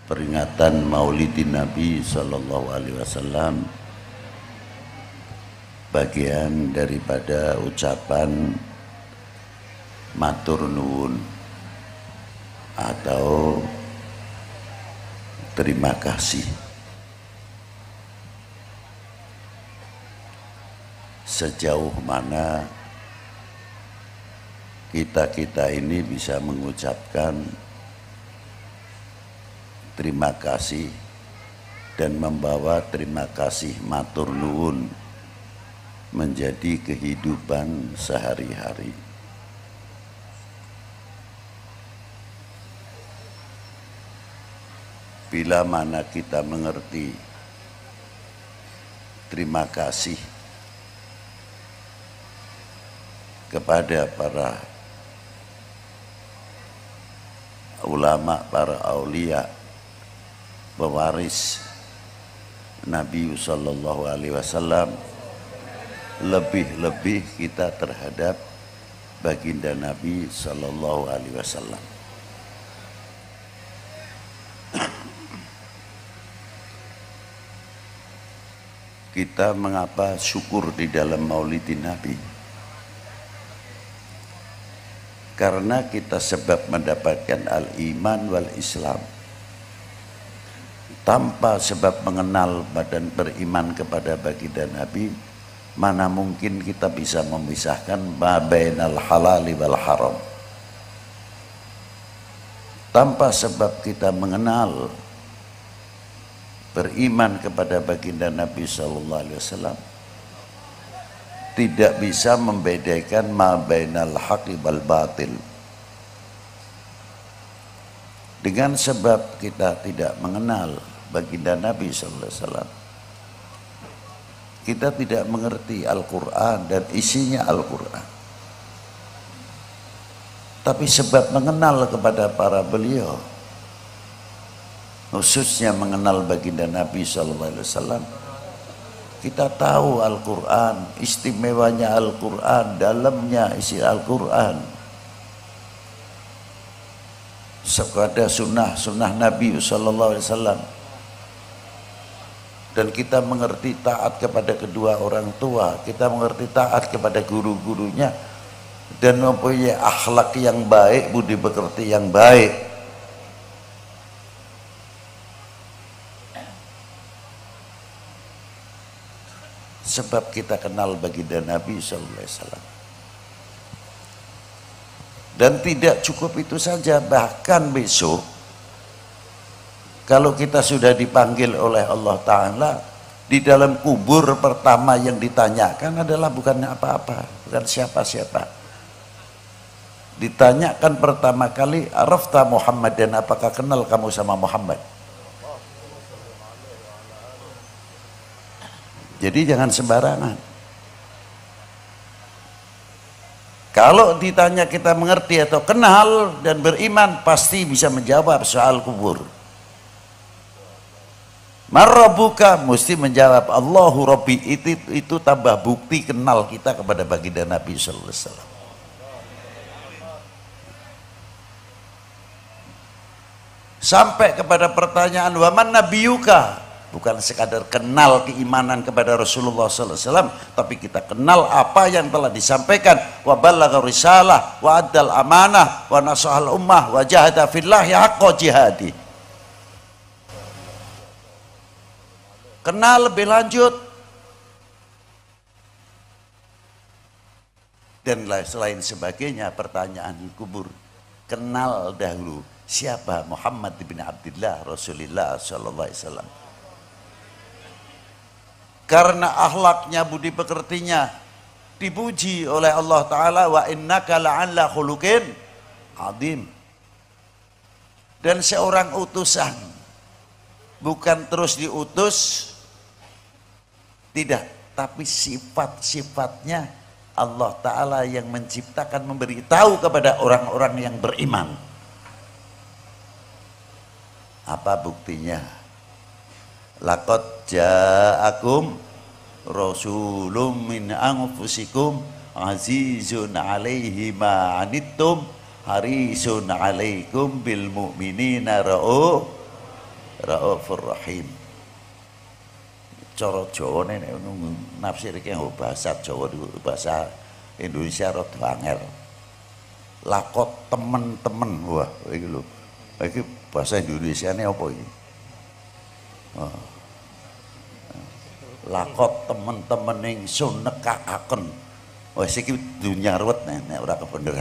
peringatan Maulidin Nabi Sallallahu Alaihi Wasallam bagian daripada ucapan matur nuwun atau terima kasih. Sejauh mana kita ini bisa mengucapkan terima kasih dan membawa terima kasih matur nuwun menjadi kehidupan sehari-hari. Bila mana kita mengerti terima kasih kepada para ulama, para aulia, pewaris Nabi Sallallahu Alaihi Wasallam, lebih-lebih kita terhadap baginda Nabi Sallallahu Alaihi Wasallam. Kita mengapa syukur di dalam Maulidin Nabi? Karena kita sebab mendapatkan al-iman wal Islam. Tanpa sebab mengenal dan beriman kepada baginda Nabi, mana mungkin kita bisa memisahkan ma bainal halali wal haram. Tanpa sebab kita mengenal beriman kepada baginda Nabi Sallallahu Alaihi Wasallam, tidak bisa membedakan ma bainal haqqi wal batil. Dengan sebab kita tidak mengenal baginda Nabi Sallallahu Alaihi Wasallam, kita tidak mengerti Al-Quran dan isinya Al-Quran. Tapi sebab mengenal kepada para beliau, khususnya mengenal baginda Nabi Sallallahu Alaihi Wasallam, kita tahu Al-Quran, istimewanya Al-Quran, dalamnya isi Al-Quran. Sekada sunnah Nabi Sallallahu Alaihi Wasallam. Dan kita mengerti taat kepada kedua orang tua, kita mengerti taat kepada guru-gurunya, dan mempunyai akhlak yang baik, budi pekerti yang baik. Sebab kita kenal baginda Nabi Sallallahu Alaihi Wasallam. Dan tidak cukup itu saja, bahkan besok kalau kita sudah dipanggil oleh Allah Ta'ala, di dalam kubur pertama yang ditanyakan adalah bukan apa-apa, bukan siapa-siapa. Ditanyakan pertama kali, arafta Muhammad, dan apakah kenal kamu sama Muhammad? Jadi jangan sembarangan. Kalau ditanya kita mengerti atau kenal dan beriman, pasti bisa menjawab soal kubur. Marrabuka, mesti menjawab Allahu Rabbi. Itu tambah bukti kenal kita kepada baginda Nabi Sallallahu Alaihi Wasallam. Sampai kepada pertanyaan waman nabiyuka, bukan sekadar kenal keimanan kepada Rasulullah Sallallahu Alaihi Wasallam, tapi kita kenal apa yang telah disampaikan. Wa ballagha risalah wa addal amanah wa nasahal ummah wa jahada fillahi haqqa jihadi. Kenal lebih lanjut. Dan selain sebagainya, pertanyaan di kubur. Kenal dahulu siapa Muhammad bin Abdullah Rasulullah Sallallahu Alaihi Wasallam. Karena akhlaknya, budi pekertinya dipuji oleh Allah Ta'ala, wa innaka la'ala khuluqin azim. Dan seorang utusan bukan terus diutus, tidak, tapi sifat-sifatnya Allah Ta'ala yang menciptakan, memberitahu kepada orang-orang yang beriman. Apa buktinya? Laqad ja'akum rasulun min anfusikum azizun alaihi ma anittum harisun alaikum bil mu'minina ra'uf. Raufur Rahim. Cara Jawane nek nafsir iki bahasa Jawa bahasa Indonesia rada angel. Lakot temen-temen, wah iki lho. Iki bahasa Indonesiane apa iki? Oh. Lakot temen-temen ingsun nekakaken. Wis iki dunya ruwet nek ora kebeneran.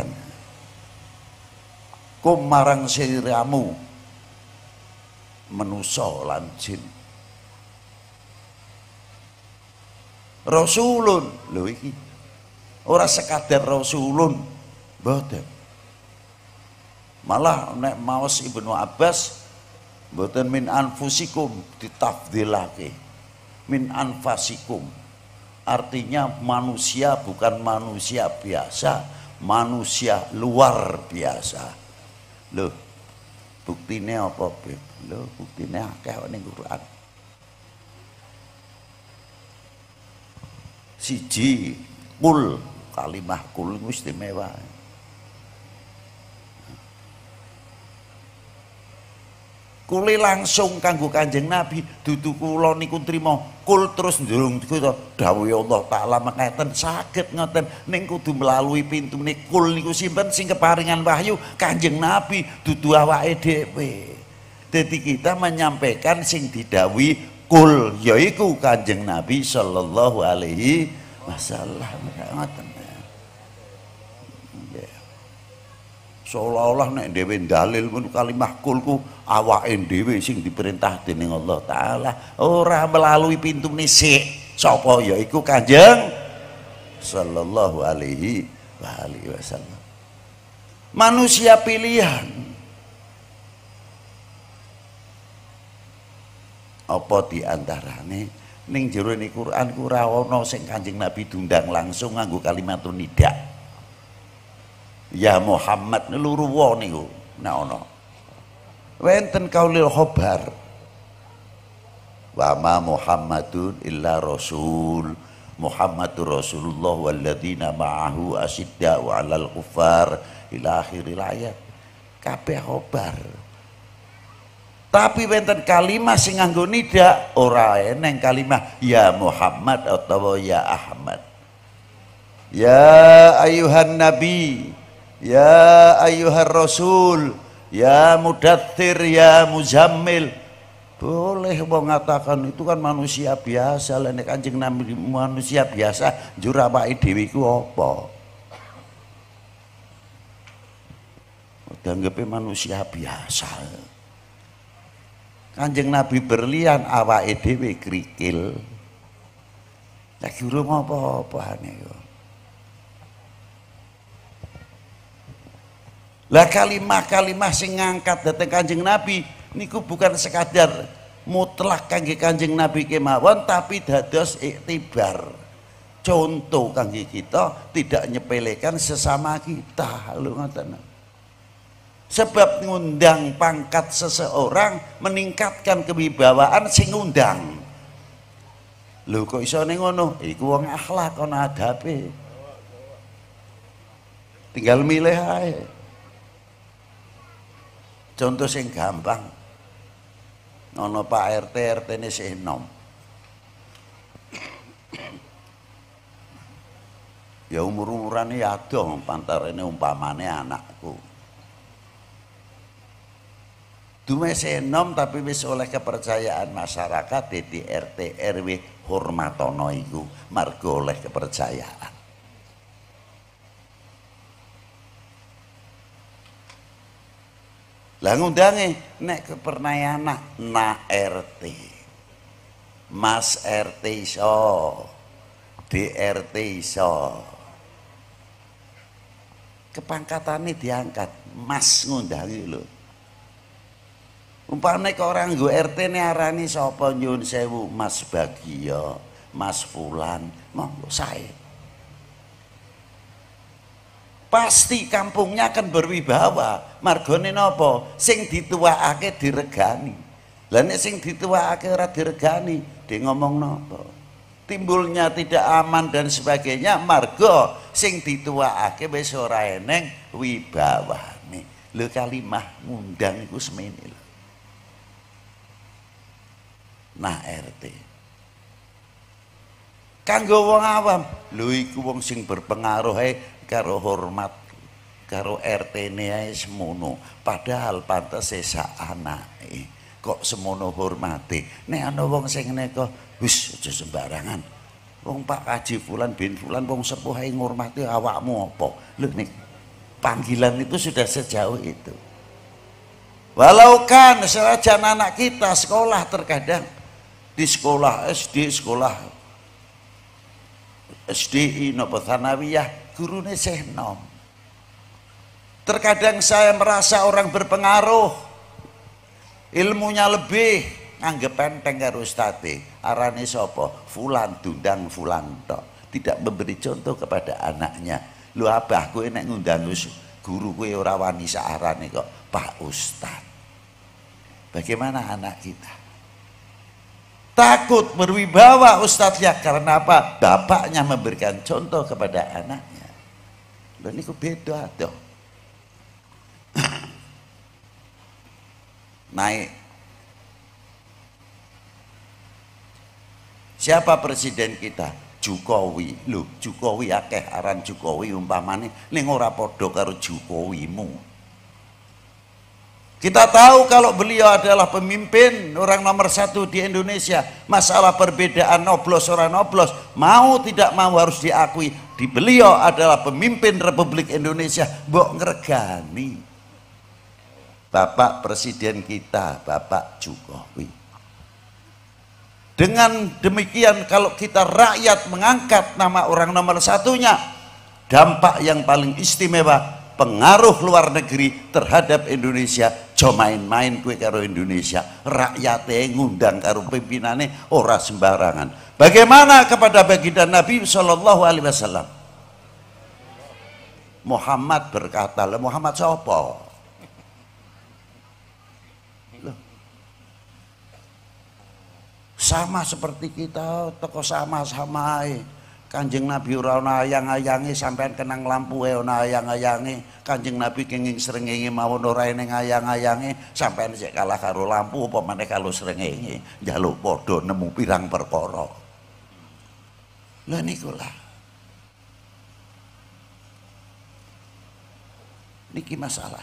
Kum marang siramu manusa lan jin. Rasulun lho iki ora sekadar rasulun mboten, malah nek maos Ibnu Abbas mboten min anfusikum ditafdilake, min anfasikum artinya manusia bukan manusia biasa, manusia luar biasa. Loh buktine apa Beb? Loh buktine akeh ning Quran. Siji kul, kalimah kul itu istimewa. Kule langsung kanggo Kanjeng Nabi, dudu kula niku trima kul terus ndurung dawuh Allah taala mekaten saged ngoten ning kudu melalui pintune kul niku simpen sing keparingan wahyu Kanjeng Nabi dudu awake dhewe. Dadi kita menyampaikan sing didhawuhi kul yaiku Kanjeng Nabi sallallahu alaihi wasallam. Seolah-olah nek dhewe dalil ngono kalimah kul ku awake dhewe sing diperintah dening Allah taala, ora melalui pintune sik. Sapa yaiku Kanjeng sallallahu alaihi wasallam. Manusia pilihan. Apa diantarane ning jero ini Quran ku ora ana sing Kanjeng Nabi diundang langsung nganggo kalimatun nida. Ya Muhammad luru wa niku nek ana. Wenten kaulil khobar. Wa ma Muhammadun illa rasul. Muhammadur Rasulullah walladzina ma'ahu asyidda'u 'alal kuffar ila akhiril ayat. Kabeh khobar. Tapi wenten kalimah sing nganggo nida ora eneng kalimah ya Muhammad atau ya Ahmad. Ya ayuhan nabi, ya ayuhan rasul, ya mudaththir, ya muzammil. Boleh mengatakan itu kan manusia biasa, lah nek Kanjeng Nabi manusia biasa njur awake dhewe iku apa? Dianggepe manusia biasa. Kanjeng Nabi berlian awake dhewe krikil. Lagi urung apa-apane yo. Lah kalimah-kalimah sing ngangkat dhateng Kanjeng Nabi niku bukan sekadar mutlak kangge Kanjeng Nabi kemawon tapi dados iktibar. Contoh kangge kita tidak nyepelekan sesama kita. Lho ngoten. Sebab ngundang pangkat seseorang meningkatkan kewibawaan sing ngundang. Lho kok iso ngono? Iku wong akhlak ana adabe. Tinggal milih ae. Contoh sing gampang. Ana Pak RT, RT-ne sih enom. Ya umur-umurane ya ado pantarene umpamane anakku. Dume senom tapi wis oleh kepercayaan masyarakat dadi RT RW hormatono iku margo oleh kepercayaan. Lah ngundange nek kepernah anak na RT. Mas RT iso. DRT iso. Kepangkatane diangkat, Mas ngundangi lho. Umpamane kok orang nggo RT ne arani sapa nyun sewu Mas Bagio, Mas Fulan, monggo sae. Pasti kampungnya akan berwibawa. Margone napa? Sing dituwakake diregani. Lah nek sing dituwakake ora diregani, dia ngomong napa? Timbulnya tidak aman dan sebagainya, margo sing dituwakake wis ora eneng wibawane. Lho kalimah ngundang iku semene lho. nah RT kanggo wong awam lho iku wong sing berpengaruh karo hormat karo RT-ne ae semono padahal pantese sak anake kok semono hormati nek ana wong sing neko wis aja sembarangan wong Pak Kaji Fulan bin Fulan wong sepuh ae ngurmati awakmu apa lho nek panggilan itu sudah sejauh itu walau kan senajan anak kita sekolah terkadang di sekolah SDI napa tsanawiyah gurune sih nom. Terkadang saya merasa orang berpengaruh ilmunya lebih nganggep enteng karo ustate arane sapa fulan dundang fulan tok tidak memberi contoh kepada anaknya lho abah kowe nek ngundang guru kowe ora wani saarane kok Pak Ustad bagaimana anak kita takut berwibawa ustadznya karena apa? Bapaknya memberikan contoh kepada anaknya. Dan ini beda dong. Naik. Siapa presiden kita? Jokowi. Loh, Jokowi akeh aran Jokowi umpamane ning ora padha karo Jokowimu. Kita tahu kalau beliau adalah pemimpin orang nomor 1 di Indonesia. Masalah perbedaan noblos orang noblos mau tidak mau harus diakui di beliau adalah pemimpin Republik Indonesia. Mbok ngregani Bapak Presiden kita Bapak Jokowi. Dengan demikian kalau kita rakyat mengangkat nama orang nomor 1-nya dampak yang paling istimewa pengaruh luar negeri terhadap Indonesia jo main-main kue karo Indonesia rakyatnya ngundang karo pimpinannya ora sembarangan bagaimana kepada baginda Nabi Shallallahu Alaihi Wasallam Muhammad berkata Muhammad siapa sama seperti kita toko sama-sama Kanjeng Nabi ora ana ayang-ayange sampean kenang lampu ana ayang-ayange Kanjeng Nabi kenging srengenge mawon ora ning ayang-ayange sampean sik kalah karo lampu apa meneh kalau srengenge njaluk padha nemu pirang perkara lha niku lah niki masalah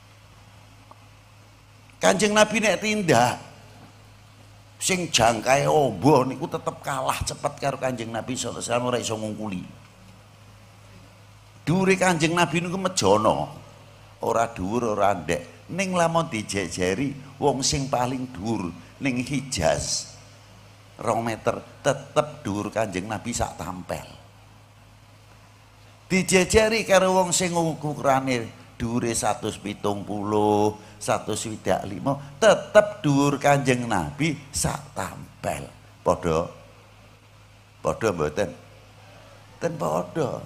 Kanjeng Nabi nek tindak sing jangkae ombo niku tetep kalah cepet karo Kanjeng Nabi sallallahu alaihi wasallam ora iso ngungkuli. Dhuwure Kanjeng Nabi niku mejono. Ora dhuwur ora ndek. Ning lamun dijejeri wong sing paling dhuwur ning Hijaz 2 meter tetep dhuwur Kanjeng Nabi sak tampel. Dijejeri karo wong sing ukurane dhuwure 170 125 tetep dhuwur Kanjeng Nabi sak tampel padha mboten ten padha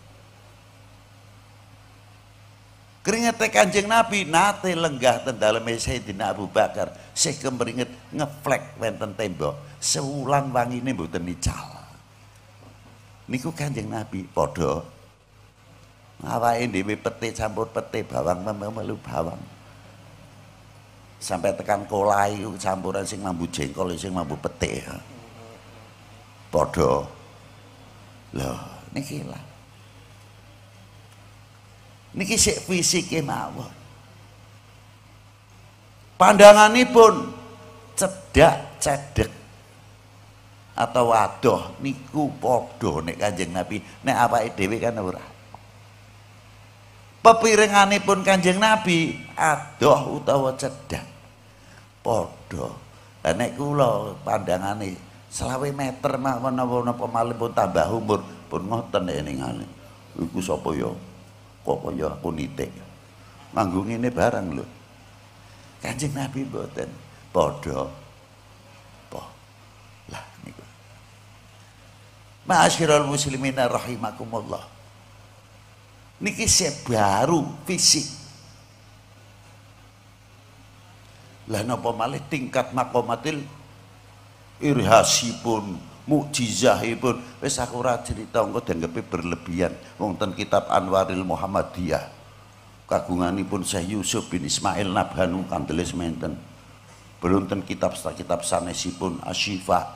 keringete Kanjeng Nabi nate lenggah ten daleme Sayyidina Abu Bakar sih kemringet ngeflek wonten tembok sewulan wangine mboten ical niku Kanjeng Nabi padha awake dhewe pete campur pete bawang melu bawang sampai tekan kolai campuran sing mambu jengkol sing mambu pete padha lho niki lah niki sik fisike mawon pandanganipun cedak cedek atau wadoh niku padha nek Kanjeng Nabi nek awake dhewe kan ora pepiringanipun Kanjeng Nabi adoh utawa cedak padha. Lah nek kula pandangane 20 meter napa malih pun tambah umur pun ngoten nek ningane. Iku sapa ya? Kok kaya aku nitik. Nganggo ngene barang lho. Kanjeng Nabi mboten padha. Lah niku. Ma'asyiral muslimin rahimakumullah. Niki baru fisik. Lah napa malih tingkat maqamatil irhasipun mukjizahipun wis aku ora crita engko dianggepe berlebihan wonten kitab Anwaril Muhammadiyah kagunganipun Syekh Yusuf bin Ismail Nabhanu kandeles menten Berunten kitab sanesipun Asyifa,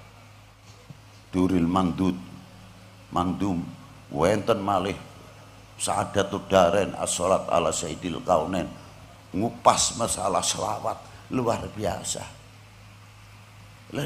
Duril Mandum, wenten malih Sa'adatud Darain, as-salat ala Sayyidil Kaunain, ngupas masalah selawat luar biasa. Lah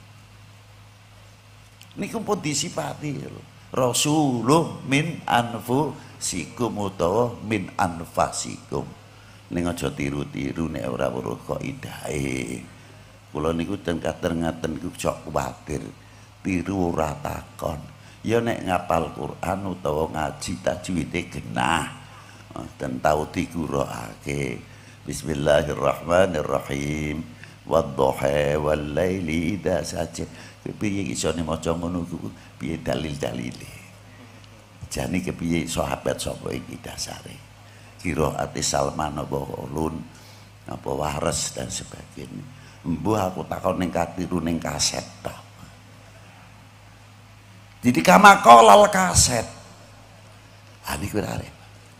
niku pun disifati Rasulullah min anfusikum utawa min anfasikum. Ning aja tiru-tiru nek ora weruh kaidahe. Kula niku ten kater ngaten niku aja kuwatir tiru ora takon. Ya nek ngapal Quran utawa ngaji tajwide genah. Dan tau digurukake. Bismillahirrahmanirrahim. Wadduha wal laili idza saja. Kepiye isone maca ngono ku? Piye dalil-dalile? Jane kepiye sahabat sapa iki dasare? Qiraate Salman apa Ulun apa Waras dan sebagainya. Mbuh aku takon ning katiru ning kaset tok. Jadi kamakolal kaset. Ah niku arep.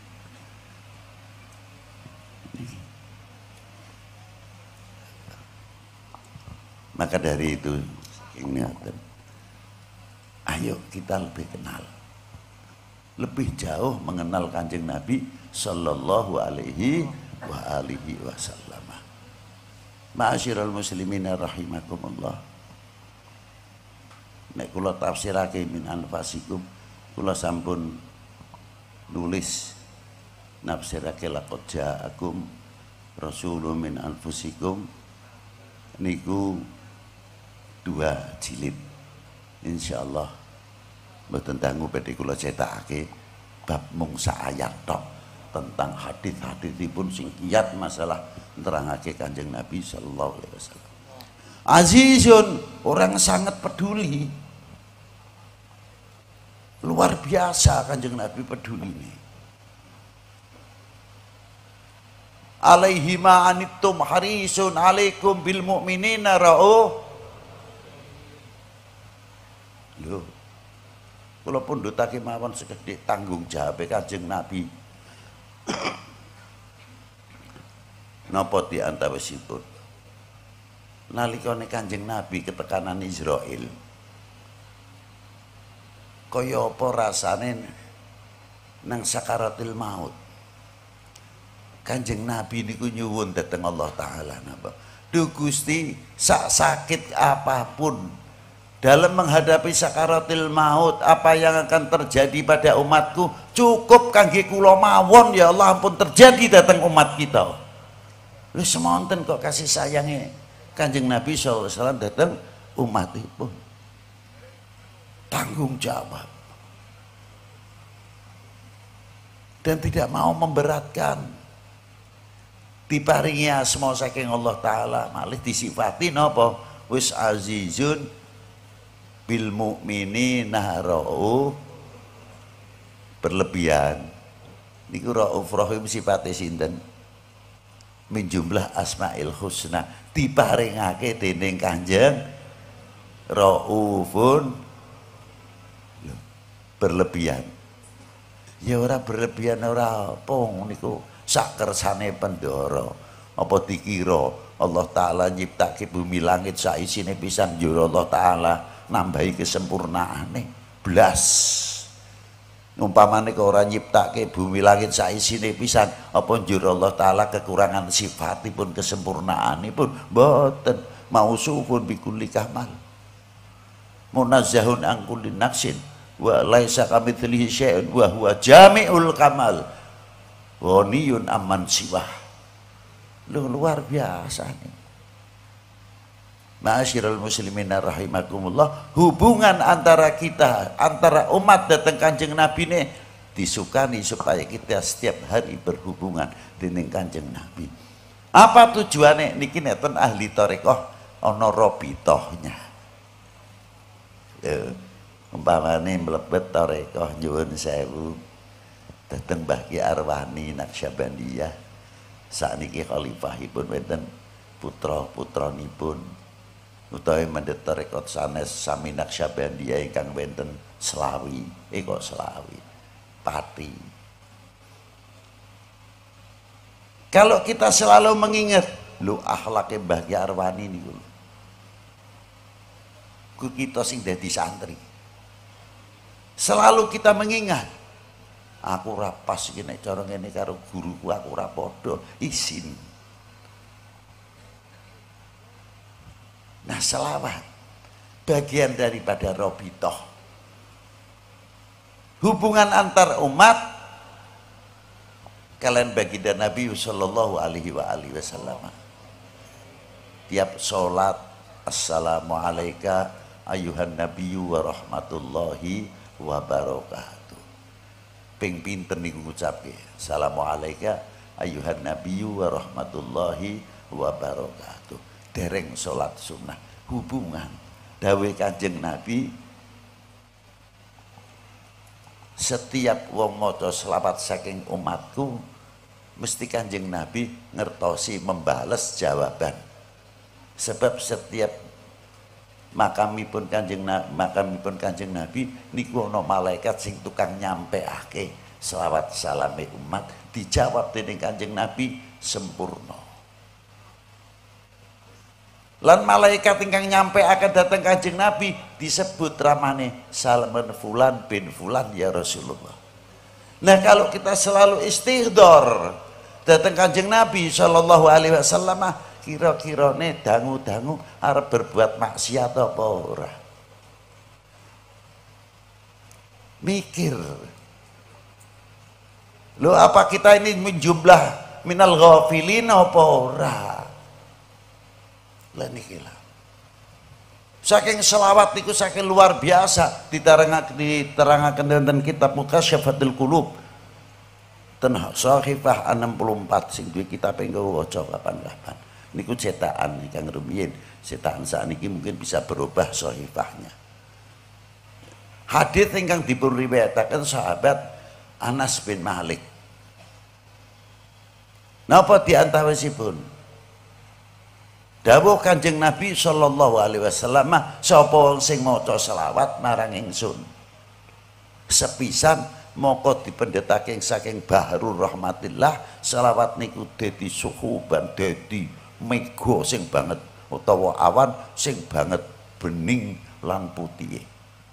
Maka dari itu ingatan, ayo kita lebih kenal, lebih jauh mengenal Kanjeng Nabi Sallallahu Alaihi Wasallam. Ma'asyiral muslimin rahimakumullah. Nek kula tafsirake min anfasikum, kula sampun nulis nafsirake laqad ja'akum rasulun min anfusikum niku 2 jilid, insyaallah mboten dangu badhe kula cetakake bab mung sak ayat tok tentang hadis-hadisipun sing kiyat masalah nerangake Kanjeng Nabi sallallahu alaihi wasallam. Azizun, orang sangat peduli, luar biasa Kanjeng Nabi peduli ini. Alaihi ma anittum harisun alaikum bil mu'minina ra'uh. Lho, kula pundhutake mawon sekedhik tanggung jawab Kanjeng Nabi. Napa di antawisipun nalikane Kanjeng Nabi ketekanan Israel, kaya apa rasane nang sakaratil maut. Kanjeng Nabi niku nyuwun dhateng Allah Ta'ala napa? Duh Gusti, sak sakit apapun dalam menghadapi sakaratil maut, apa yang akan terjadi pada umatku cukup kangge kula mawon ya Allah, ampun terjadi datang umat kita. Lha semonten kok kasih sayangnya Kanjeng Nabi SAW datang umatipun. Tanggung jawab dan tidak mau memberatkan, diparingi asma saking Allah Ta'ala, malih disifati napa? Wis azizun bil mu'minina ra'uf, berlebihan. Niku Ra'uf Rahim sifate sinten? Min jumlah asmaul husna, diparingake dening Kanjeng Ra'ufun, berlebihan. Ya ora berlebihan ora apa niku sak kersane Pandara. Apa dikira Allah Ta'ala nyiptake bumi langit sak isine pisan njur Allah Ta'ala nambahi kesempurnaane blas. Umpamane kok ora nyiptake bumi langit sak isine pisan, apa njur Allah Ta'ala kekurangan sifatipun kesempurnaanipun? Mboten. Mausufun bikulli kamal, munazzahun an kulli naqsin, wa laisa kamitslihi syai'un wa huwa jami'ul kamal, ghaniyun amman siwah. Luar biasa nih. Ma'asyiral muslimin rahimakumullah, hubungan antara kita, antara umat datang Kanjeng Nabi ini disukani supaya kita setiap hari berhubungan dengan Kanjeng Nabi. Apa tujuannya? Niki neten ahli tarekah ana robitohnya. Umpamane mlebet tarekah nyuwun sewu dateng Mbah Ki Arwani Naqsyabandiyah, sakniki khalifahipun wonten putra-putranipun utawi mendhet tarekat sanes sami Naqsyabandiyah ingkang wonten selawi, kok selawi pati. Kalau kita selalu mengingat Lho akhlake Mbah Ki Arwani niku. Ku kita sing dadi santri. Selalu kita mengingat, aku ora pas iki nek cara ngene karo guruku, aku ora padha, izin. Nah, selawat bagian daripada robitoh, hubungan antar umat. Kalian baginda Nabi sallallahu alaihi wasallam tiap sholat, assalamualaikum ayuhan nabiyyu wa rahmatullahi wa barakatuh. Ping pinten niku ngucapke assalamualaikum ayuhan nabiyyu wa rahmatullahi wa barakatuh. Dereng sholat sunnah. Hubungan dawuh Kanjeng Nabi, setiap wong maca selawat saking umatku mesti Kanjeng Nabi ngertosi membales jawaban. Sebab setiap makamipun Kanjeng Nabi niku ana malaikat sing tukang nyampeake selawat salame umat, dijawab dening Kanjeng Nabi sempurna. Lan malaikat ingkang nyampeake dhateng Kanjeng Nabi disebut ramane salaman fulan bin fulan ya Rasulullah. Nah, kalau kita selalu istighfar dateng Kanjeng Nabi sallallahu alaihi wasallam, kira-kirane dangu-dangu arep berbuat maksiat apa ora? Mikir. Loh, apa kita ini menjumlah minal ghafilin apa ora? Lah niki lah. Saking selawat niku saking luar biasa diterangaken wonten kitab Mutasyafatul Qulub. Ten Sahifah 64 sing duwe kitab engko waca kapan-kapan. Niku cetakan Kang rumiyin, cetakan sakniki mungkin bisa berubah sahifahnya. Hadis ingkang dipun riwayataken sahabat Anas bin Malik. Napa diantawisipun? Dawuh Kanjeng Nabi sallallahu alaihi wasallam, sapa wong sing maca selawat marang ingsun, sepisan moko dipendhetake saking bahrul rahmatillah, selawat niku dadi suhuban, dadi mega sing banget utawa awan sing banget bening lan putih.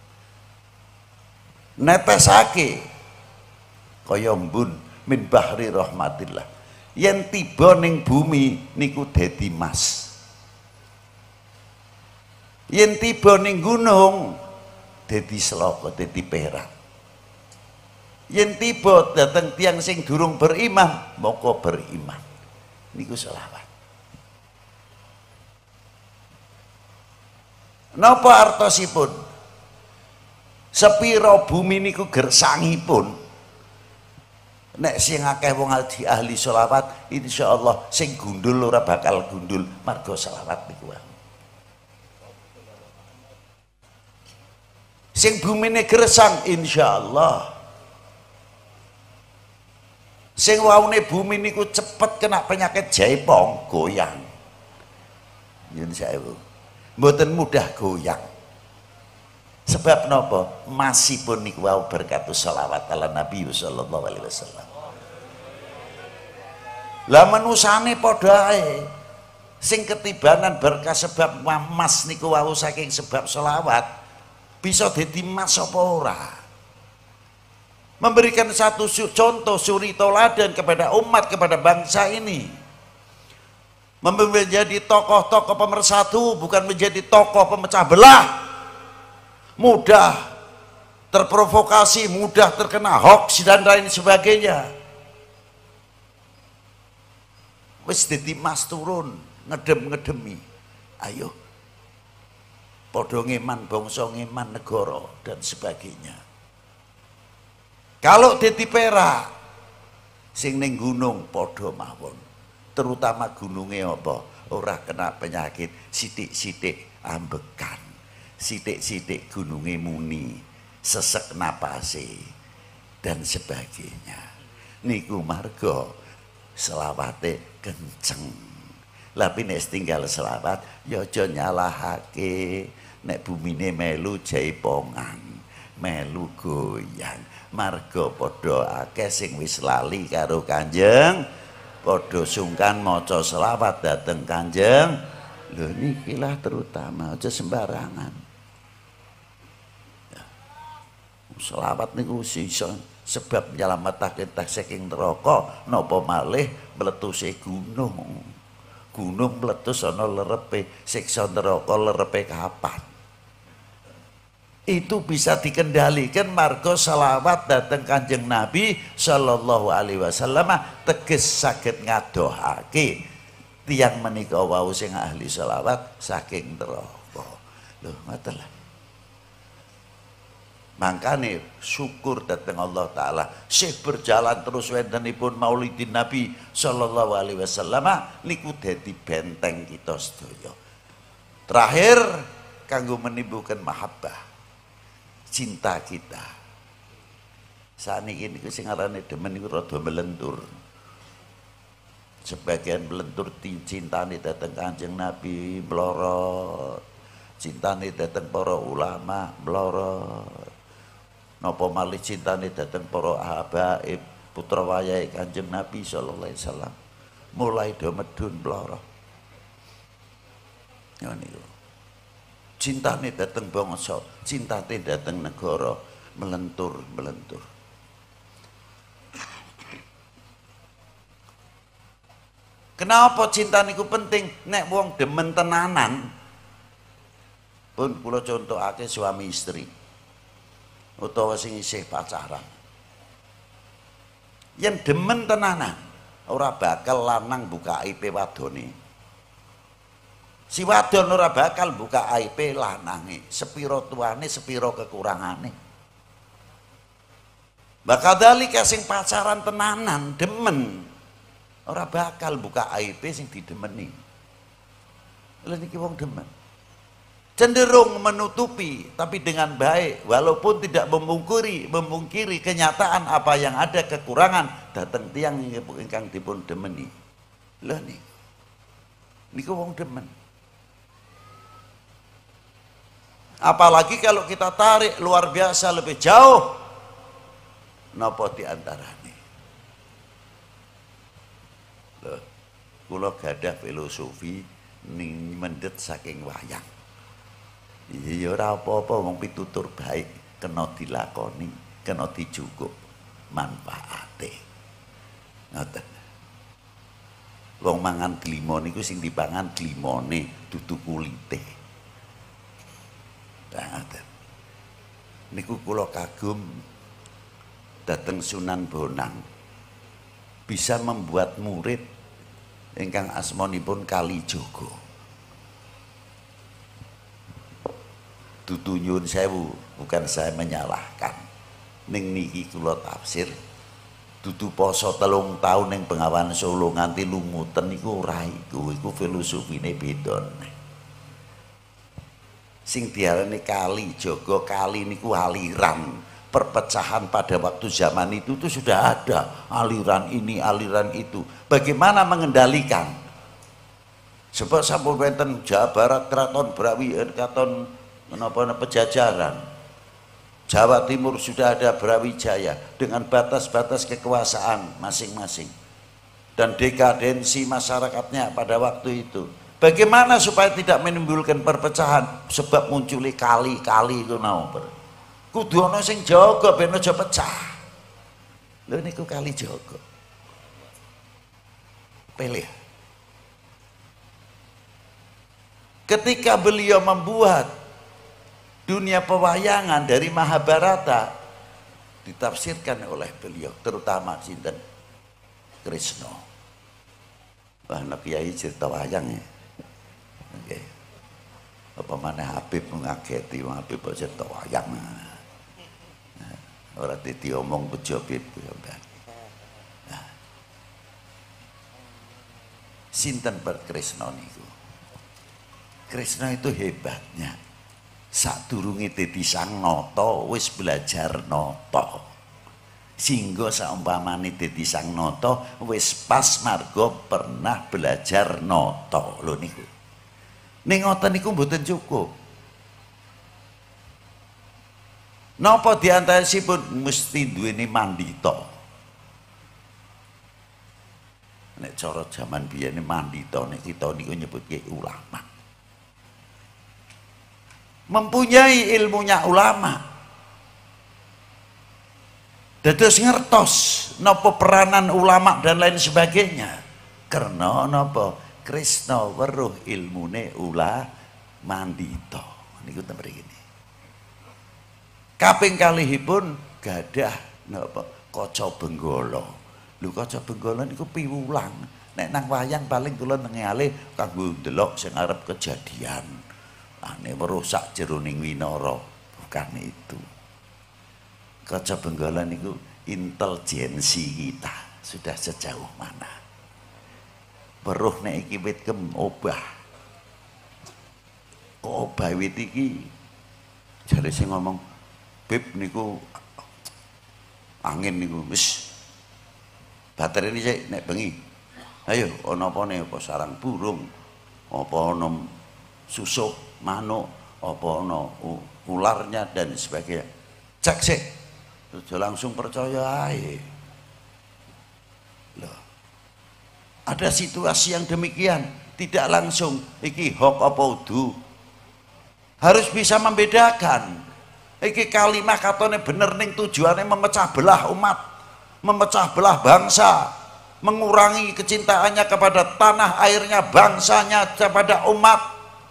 Netesake kaya embun min bahri rahmatillah. Yen tiba ning bumi niku dadi mas. Yen tiba ning gunung dadi selaka, dadi perak. Yen tiba dateng tiang sing durung beriman, moko beriman. Niku selawat. Napa artosipun? Sepiro bumi niku gersangipun, nek sing akeh wong ahli selawat, insyaallah sing gundul ora bakal gundul marga selawat niku. Sing bumine gersang insyaallah. Sing waune bumi niku cepet kena penyakit jaipong, goyang. Nyun sewu. Mboten mudah goyang. Sebab napa? Masipun niku wau berkatu sholawat ala Nabi sallallahu alaihi wasallam. Lah manusane padha ae. Sing ketibanan berkah sebab mas niku wau saking sebab sholawat. Bisa dadi mas apa ora? Memberikan satu contoh suri toladan kepada umat, kepada bangsa ini. Menjadi tokoh-tokoh pemersatu, bukan menjadi tokoh pemecah belah. Mudah terprovokasi, mudah terkena hoax dan lain sebagainya. Wis dadi mas turun, ngedem-ngedemi. Ayo padha ngeman bangsa, ngeman negara dan sebagainya. Kalau dadi perak sing ning gunung padha mawon, terutama gununge apa? Ora kena penyakit, sithik-sithik ambekan, sithik-sithik gununge muni, sesek napase dan sebagainya. Niku marga selawate kenceng. Tapi nek tinggal selawat ya aja nyalahake. Nek bumine melu jaipongan, melu goyang, marga padha akeh sing wis lali karo Kanjeng padha sungkan maca selawat dhateng Kanjeng. Lho niki lah terutama aja sembarangan. Ya. Selawat niku iso sebab nyelametake tak saking neraka napa malih mletuse gunung. Gunung meletus ana lerepe, siksa neraka lerepe kapan? Itu bisa dikendalikan marga selawat dateng Kanjeng Nabi sallallahu alaihi wasallam teges saged ngadohake tiyang menika wau sing ahli selawat saking neraka. Lho ngoten lah. Mangkane syukur dateng Allah taala sih berjalan terus wontenipun Maulidin Nabi sallallahu alaihi wasallam niku dadi benteng kita sedaya. Terakhir kanggo menimbulkan mahabbah cinta kita. Saniki niku sing arane demen niku rada melentur. Sebagian melentur cintane dhateng Kanjeng Nabi mlorot. Cintane dhateng para ulama mlorot. Napa malih cintane dhateng para habaib putra wayahe Kanjeng Nabi sallallahu alaihi wasallam mulai do medun mlorot. Ya niku. Cintane dateng bangsa, cintane dateng negara melentur. Kenapa cinta niku penting? Nek wong demen tenanan, pun kula contohake suami istri, utawa sing isih pacaran. Yen demen tenanan, ora bakal lanang buka aib wadone. Si wadon ora bakal buka aib lanange, sepiro tuane, sepiro kekurangane. Bakal dalika sing pacaran tenanan, demen, ora bakal buka aib sing didemeni. Lha niki wong demen. Cenderung menutupi, tapi dengan baik, walaupun tidak memungkiri kenyataan apa yang ada kekurangan dateng tiyang ingkang dipun demeni. Lha niku wong demen. Apalagi kalau kita tarik luar biasa lebih jauh, napa diantarane? Loh, kula gadah filosofi ning mendhet saking wayang. Iya ora apa-apa wong pitutur baik kena dilakoni, kena dicukup manfaate. Ngoten. Wong mangan glimo niku sing dipangan glimone dudu kulite. Niku kula kagum dateng Sunan Bonang bisa membuat murid ingkang asmanipun Kalijaga. Dudu nyuwun sewu, bukan saya menyalahkan. Ning niki kula tafsir dudu poso 3 tahun ning Bengawan Solo nganti lumuten niku ora iku filosofine beda. Sing diarani Kalijaga, kali niku aliran. Perpecahan pada waktu zaman itu sudah ada aliran ini, aliran itu. Bagaimana mengendalikan? Sebab sampun wonten Jawa Barat Kraton Brawijaya, Kraton menapa Pejajaran. Jawa Timur sudah ada Brawijaya dengan batas-batas kekuasaan masing-masing. Dan dekadensi masyarakatnya pada waktu itu. Bagaimana supaya tidak menimbulkan perpecahan? Sebab munculi kali-kali itu napa? Kudu ana sing jaga ben aja pecah. Lho niku Kalijaga. Pilih. Ketika beliau membuat dunia pewayangan dari Mahabharata ditafsirkan oleh beliau, terutama sinten Krishna. Wah nek kiai cerita wayang ya. Oke. Apa mana Habib ngageti wong Habib cerita wayang. Ora diomong bejobit sampean. Nah. Sinten Krishna niku. Krishna itu hebatnya. Sadurunge dadi sang nata wis belajar nata. Singgo saumpamane dadi sang nata wis pas marga pernah belajar nata. Lho niku. Ning ngoten niku mboten cukup. Napa diantaresipun mesti duweni mandita. Nek cara zaman biyen mandita nek kita niku nyebutke ulama. Mempunyai ilmunya ulama. Dados ngertos napa peranan ulama dan lain sebagainya. Karena napa Krisna weruh ilmune mandita. Niku ten mriki. Kaping kalihipun gadah napa Kaca Benggala. Lho Kaca Benggala niku piwulang. Nek nang wayang paling kula nengalih kanggo ndelok sing arep kejadian. Ane merusak jeroning winara, bukan itu. Kaca Benggala niku intelijensi kita sudah sejauh mana. Weruh nek iki wit obah. Obah wit iki jare sing ngomong, "Bib niku angin niku wis baterai ini sik nek bengi. Ayo ana apane apa sarang burung, apa ana susuk manuk, apa ana ularnya dan sebagainya. Cek sik. Terus langsung percaya ae. Loh. Ada situasi yang demikian, tidak langsung iki hok apa udu. Harus bisa membedakan. Iki kalimah katone bener ning tujuannya memecah belah umat, memecah belah bangsa, mengurangi kecintaannya kepada tanah airnya, bangsanya, kepada umat.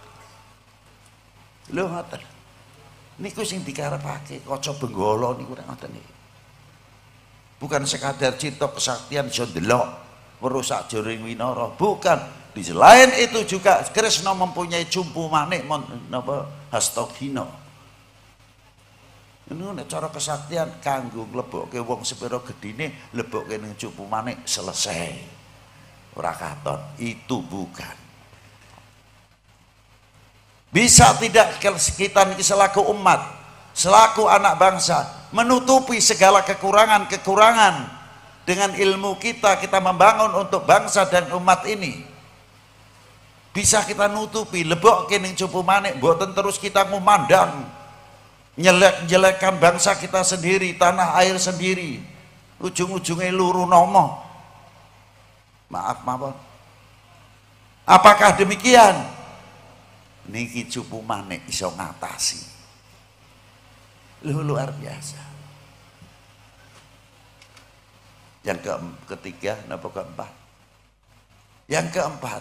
Lho ngoten. Niku sing dikarepake Kaca Benggala niku ngoten niku. Bukan sekadar cita kesaktian iso ndelok merusak joring winara, bukan. Di selain itu juga Kresna mempunyai cumpu manik napa Hastagina. Ini nek cara kesaktian kanggo nglebokke wong sepira gedine lebokke ning cupu manik selesai. Ora katon, itu bukan. Bisa tidak kita selaku umat, selaku anak bangsa menutupi segala kekurangan-kekurangan dengan ilmu kita membangun untuk bangsa dan umat ini. Bisa kita nutupi lebokke ning cupu manik mboten terus kita memandang nyelek-nyelekan bangsa kita sendiri, tanah air sendiri, ujung-ujungnya luru nomo. Maaf mawon. Apakah demikian? Niki cupu manik iso ngatasi. Luar biasa. Yang ketiga, napa keempat? Yang keempat,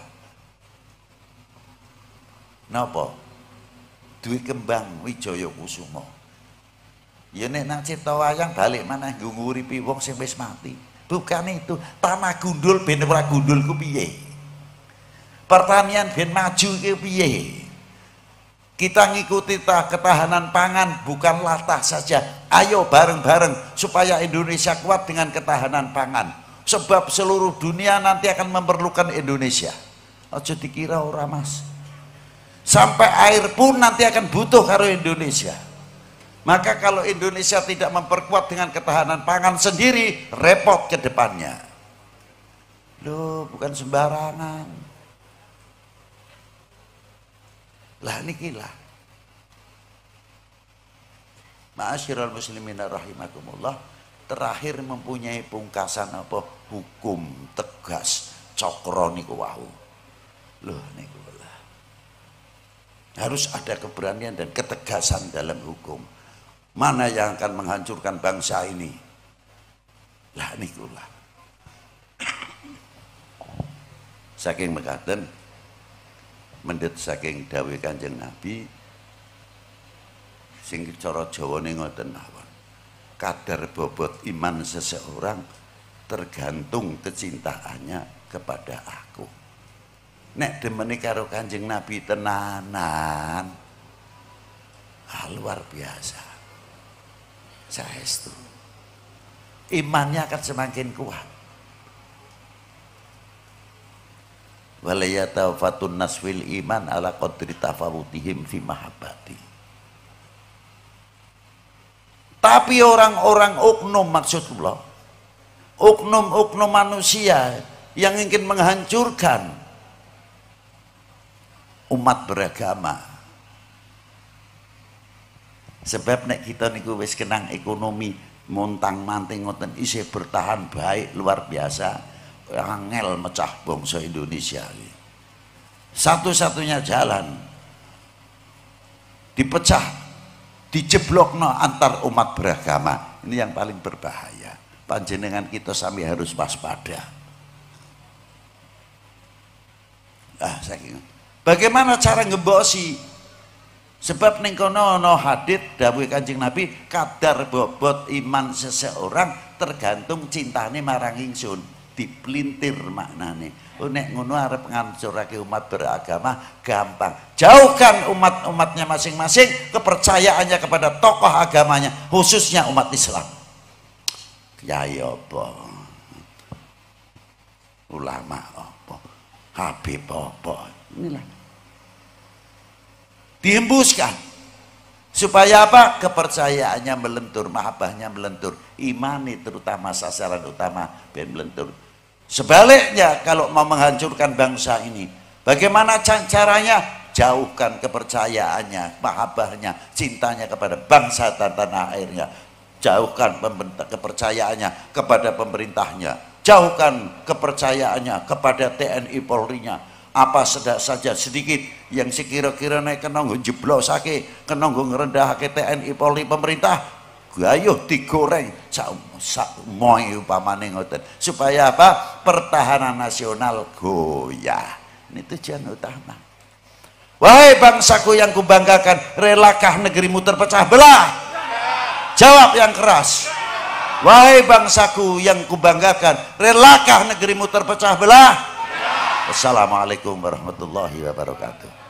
napa? Duwe kembang Wijaya Kusuma. Ya nek nang cipta wayang balik maneh nggo nguripi wong sing wis mati. Bukan itu, tanah gundul ben ora gundul ku piye? Pertanian ben maju ku piye? Kita ngikuti ketahanan pangan bukan latah saja. Ayo bareng-bareng supaya Indonesia kuat dengan ketahanan pangan. Sebab seluruh dunia nanti akan memerlukan Indonesia. Aja dikira ora Mas. Sampai air pun nanti akan butuh karo Indonesia. Maka kalau Indonesia tidak memperkuat dengan ketahanan pangan sendiri, repot ke depannya. Loh, bukan sembarangan. Lah niki lah. Ma'asyiral muslimin rahimakumullah, terakhir mempunyai pungkasan apa? Hukum tegas cokro niku wau. Loh niku lah. Harus ada keberanian dan ketegasan dalam hukum. Mana yang akan menghancurkan bangsa ini? Lah niku lah. Saking mekaten mendhet saking dawuh Kanjeng Nabi sing cara Jawane ngoten mawon. Kadar bobot iman seseorang tergantung kecintaannya kepada aku. Nek demene karo Kanjeng Nabi tenanan, luar biasa. Saestu. Imannya akan semakin kuat. Walayatafatun naswil iman ala qadri tafawutihim fi mahabbati. Tapi orang-orang oknum, maksudullah, oknum-oknum manusia yang ingin menghancurkan umat beragama. Sebab nek kita niku wis kenang ekonomi montang-manting ngoten isih bertahan baik luar biasa. angel mecah bangsa Indonesia ini. Satu-satunya jalan dipecah, dijeblokno antar umat beragama. Ini yang paling berbahaya. Panjenengan kita sami harus waspada. Bagaimana cara ngebosi? Sebab ning kono ana hadits dawuh Kanjeng Nabi, kadar bobot iman seseorang tergantung cintane marang ingsun. Dipelintir maknane. Nek ngono arep ngancurake umat beragama gampang. Jauhkan umat-umatnya masing-masing kepercayaannya kepada tokoh agamanya, khususnya umat Islam. Kiai apa? Ulama apa? Habib apa? Inilah. Dihembuskan. Supaya apa? Kepercayaannya melentur, mahabbahnya melentur, imani terutama sasaran utama ben melentur. Sebaliknya kalau mau menghancurkan bangsa ini, bagaimana caranya? Jauhkan kepercayaannya, mahabbahnya, cintanya kepada bangsa dan tanah airnya. Jauhkan kepercayaannya kepada pemerintahnya. Jauhkan kepercayaannya kepada TNI Polri-nya. Apa saja sedikit yang sekira-kira naik kena njeblosake, kena ngerendahake TNI Polri pemerintah, ayo digoreng sak moy upamane ngoten. Supaya apa? Pertahanan nasional goyah. Ini tujuan utama. Wahai bangsaku yang kubanggakan, relakah negerimu terpecah belah? Jawab yang keras. Wahai bangsaku yang kubanggakan, relakah negerimu terpecah belah? Wassalamualaikum warahmatullahi wabarakatuh.